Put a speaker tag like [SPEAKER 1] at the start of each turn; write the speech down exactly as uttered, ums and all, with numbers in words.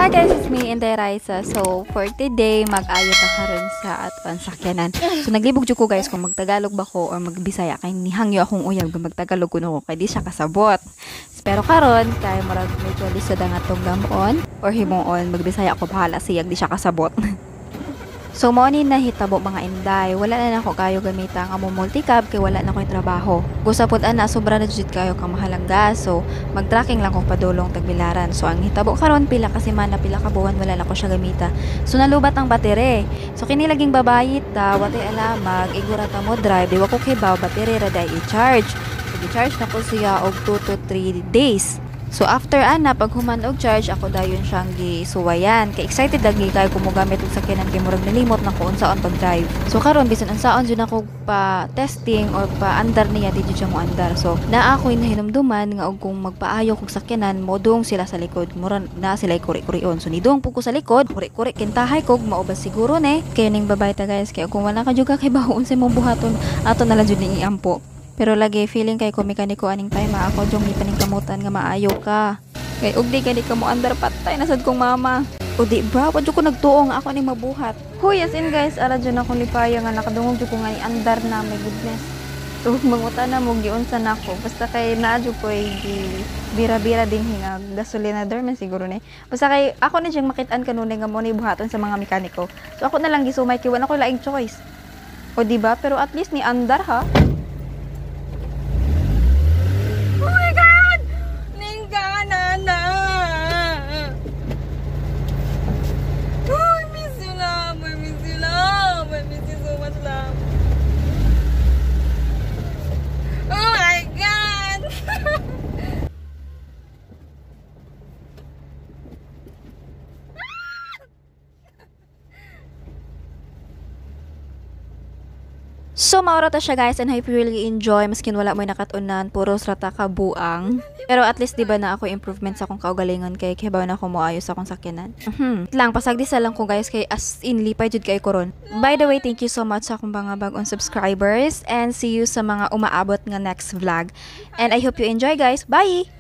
[SPEAKER 1] Hi guys, it's me, Inday Raisa. So, for today, mag-ayot na karon sa aton sakyanan. So, naglibog jud ko guys kung magtagalog ba ko or magbisaya kay nihangyo akong uyab kung magtagalog kuno ko kay di siya kasabot. Pero karon kay murag medyo lisod ang atong gamon or himuon magbisaya ako bahala siyag di siya kasabot. So, mo ni nahitabo mga Inday. Wala na nako kayo gamita ang amo multicab kay wala na ko'y trabaho. Gusa pud ana sobra na jud kayo kang mahalang gas. So, mag-tracking lang kong padulong tagbilaran. So, ang hitabo karon pila kasi mana pila ka buwan wala na ko siya gamita. So, nalubat ang batere. So, kini laging babayit ta, watay alamag, igura ta mo drive, di wa ko kibaw batere ra day i-charge. So, i-charge na ko siya og two to three days. So after ana pag human og charge ako dayon siyang gisuwayan. Kay excited lagi kay ko mo gamit og sakyanan kay murag nalimot na ko unsaon pag drive. So karon bisan unsaon jud ako pa testing or pa andar niya di jud siya mo andar. So naa ako hinumduman nga og kung magpaayo kog sakyanan modong sila sa likod mura na sila kuri-kurion. So nidong po ko sa likod kuri-kuri kintahay kog maubas siguro ne. Kay ning babay ta guys kay kung wala ka jud kay baon sa mong buhaton ato na lang jud ni iampo. Pero lagi feeling kay ko mekaniko aning time ako jong ipaning kamutan nga maayo ka. Kay ug di kay di ka mo andar patay nasad kong mama. O di bra wa jud ko nagtuo nga ako ni mabuhat. Huy as in guys ara jud ako lipaya nga nakadungog jud ko nga ni andar na my goodness. So mangutan na mo giunsa nako basta kay naa jud ko gi bira-bira din hinga gasolina man siguro ni. Basta kay ako ni siyang makit-an kanunay nga mo ni buhaton sa mga mekaniko. So ako na lang gisumay kay wala ko laing choice. O di ba pero at least ni andar ha. So, maura ta siya guys and I hope you really enjoy maskin wala mo nakatunan, puros rata ka buang. Pero at least diba na ako improvement sa akong kaugalingon kay kibaw na ako moayos sa akong sakyanan. Mhm. Lang pasagdisa lang ko guys kay as in lipay jud kay koron. By the way, thank you so much sa akong mga bag-on subscribers and see you sa mga umaabot nga next vlog. And I hope you enjoy guys. Bye.